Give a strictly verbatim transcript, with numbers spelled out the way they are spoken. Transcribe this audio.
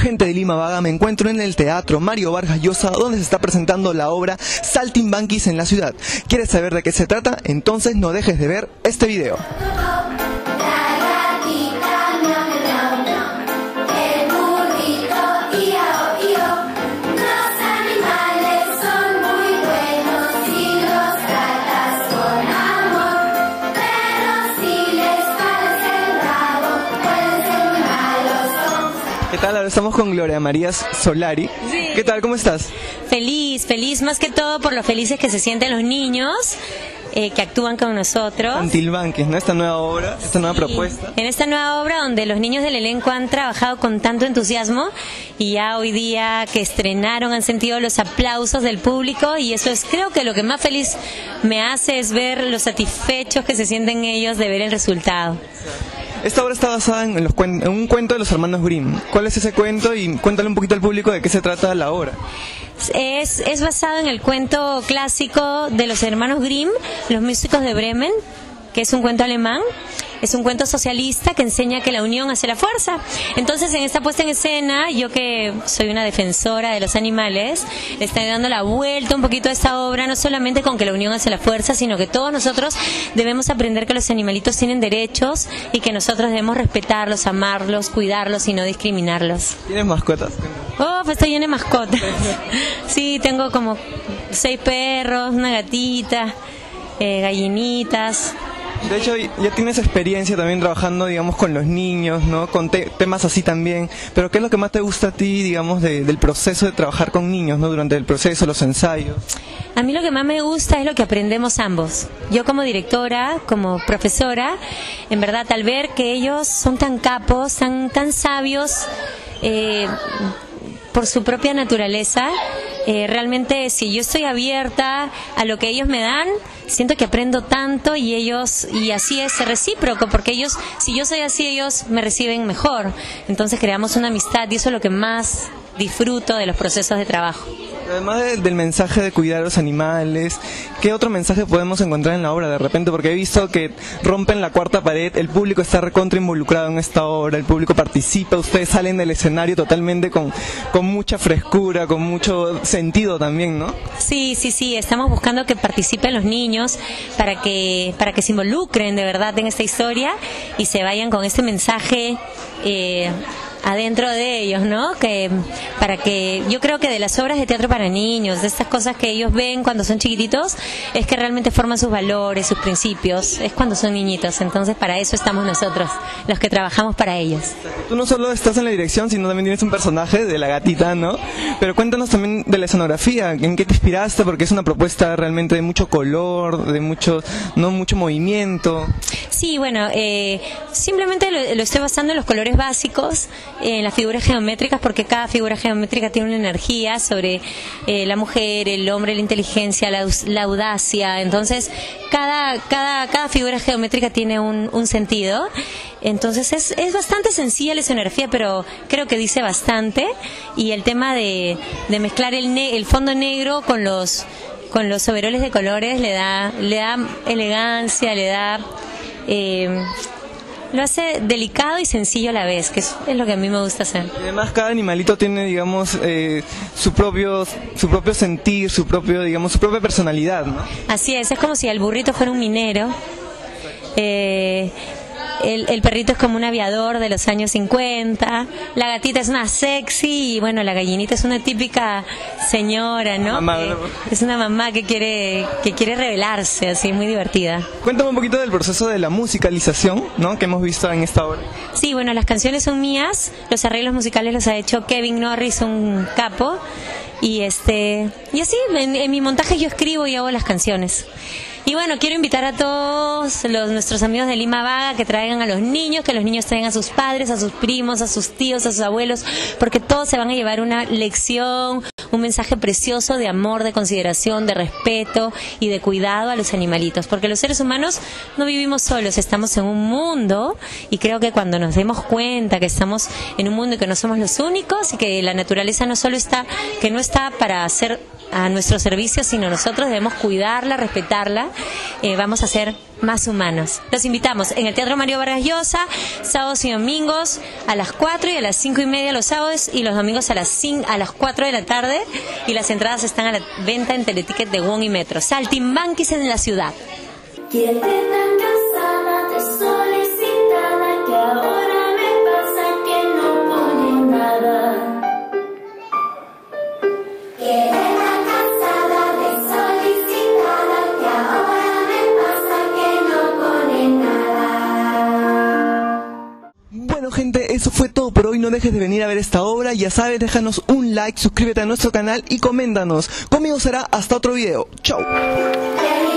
gente de Lima Vaga, me encuentro en el Teatro Mario Vargas Llosa, donde se está presentando la obra Saltimbanquis en la ciudad. ¿Quieres saber de qué se trata? Entonces no dejes de ver este video. ¿Qué tal? Ahora estamos con Gloria María Solari. Sí. ¿Qué tal? ¿Cómo estás? Feliz, feliz, más que todo por lo felices que se sienten los niños eh, que actúan con nosotros. Saltimbanquis, ¿no? Esta nueva obra, esta nueva Sí. propuesta. En esta nueva obra donde los niños del elenco han trabajado con tanto entusiasmo y ya hoy día que estrenaron han sentido los aplausos del público, y eso es, creo que lo que más feliz me hace es ver los satisfechos que se sienten ellos de ver el resultado. Esta obra está basada en, los cuen- en un cuento de los hermanos Grimm. ¿Cuál es ese cuento? Y cuéntale un poquito al público de qué se trata la obra. Es, es basado en el cuento clásico de los hermanos Grimm, Los Místicos de Bremen, que es un cuento alemán. Es un cuento socialista que enseña que la unión hace la fuerza. Entonces, en esta puesta en escena, yo que soy una defensora de los animales, le estoy dando la vuelta un poquito a esta obra, no solamente con que la unión hace la fuerza, sino que todos nosotros debemos aprender que los animalitos tienen derechos y que nosotros debemos respetarlos, amarlos, cuidarlos y no discriminarlos. ¿Tienes mascotas? Oh, pues estoy llena de mascotas. Sí, tengo como seis perros, una gatita, eh, gallinitas. De hecho, ya tienes experiencia también trabajando, digamos, con los niños, ¿no? Con te- temas así también. Pero ¿qué es lo que más te gusta a ti, digamos, de- del proceso de trabajar con niños, ¿no? Durante el proceso, los ensayos. A mí lo que más me gusta es lo que aprendemos ambos. Yo como directora, como profesora, en verdad, al ver que ellos son tan capos, tan, tan sabios, eh, por su propia naturaleza, eh, realmente si yo estoy abierta a lo que ellos me dan, siento que aprendo tanto, y ellos, y así es recíproco, porque ellos, si yo soy así, ellos me reciben mejor. Entonces creamos una amistad, y eso es lo que más disfruto de los procesos de trabajo. Además de- del mensaje de cuidar a los animales, ¿qué otro mensaje podemos encontrar en la obra de repente? Porque he visto que rompen la cuarta pared, el público está recontra involucrado en esta obra, el público participa, ustedes salen del escenario totalmente con, con mucha frescura, con mucho sentido también, ¿no? Sí, sí, sí, estamos buscando que participen los niños para que para que se involucren de verdad en esta historia y se vayan con este mensaje eh, adentro de ellos, ¿no? Que para que yo creo que de las obras de teatro para niños, de estas cosas que ellos ven cuando son chiquititos, es que realmente forman sus valores, sus principios, es cuando son niñitos. Entonces para eso estamos nosotros, los que trabajamos para ellos. Tú no solo estás en la dirección, sino también tienes un personaje de la gatita, ¿no? Pero cuéntanos también de la escenografía, ¿en qué te inspiraste? Porque es una propuesta realmente de mucho color, de mucho, no mucho movimiento. Sí, bueno, eh, simplemente lo, lo estoy basando en los colores básicos, en las figuras geométricas, porque cada figura geométrica tiene una energía sobre eh, la mujer, el hombre, la inteligencia, la, aus- la audacia. Entonces, cada, cada, cada figura geométrica tiene un, un sentido. Entonces, es, es bastante sencilla la escenografía, pero creo que dice bastante. Y el tema de, de mezclar el, ne- el fondo negro con los, con los overoles de colores le da, le da elegancia, le da... Eh, lo hace delicado y sencillo a la vez, que es, es lo que a mí me gusta hacer. Y además cada animalito tiene, digamos, eh, su propio, su propio sentir, su propio, digamos, su propia personalidad, ¿no? Así es, es como si el burrito fuera un minero, eh, el, el perrito es como un aviador de los años cincuenta, la gatita es una sexy, y bueno, la gallinita es una típica señora, ¿no? Mamá, Que ¿no? es una mamá que quiere, que quiere revelarse, así, muy divertida. Cuéntame un poquito del proceso de la musicalización, ¿no? Que hemos visto en esta obra. Sí, bueno, las canciones son mías, los arreglos musicales los ha hecho Kevin Norris, un capo, y este y así, en, en mi montaje yo escribo y hago las canciones. Y bueno, quiero invitar a todos los, nuestros amigos de Lima Vaga que traigan a los niños, que los niños traigan a sus padres, a sus primos, a sus tíos, a sus abuelos, porque todos se van a llevar una lección, un mensaje precioso de amor, de consideración, de respeto y de cuidado a los animalitos, porque los seres humanos no vivimos solos, estamos en un mundo, y creo que cuando nos demos cuenta que estamos en un mundo y que no somos los únicos y que la naturaleza no solo está, que no está para hacer a nuestro servicio, sino nosotros debemos cuidarla, respetarla, eh, vamos a ser más humanos. Los invitamos en el Teatro Mario Vargas Llosa, sábados y domingos a las cuatro y a las cinco y media los sábados, y los domingos a las cinco, a las cuatro de la tarde, y las entradas están a la venta en Teleticket de Wong y Metro. Saltimbanquis en la ciudad. Quedé tan cansada de solicitada que ahora me pasa que no pone nada. Quedé tan cansada de solicitada que ahora me pasa que no pone nada. Bueno, gente, eso fue todo por hoy. No dejes de venir a ver esta obra. Ya sabes, déjanos un like, suscríbete a nuestro canal y coméntanos. Conmigo será hasta otro video. Chau.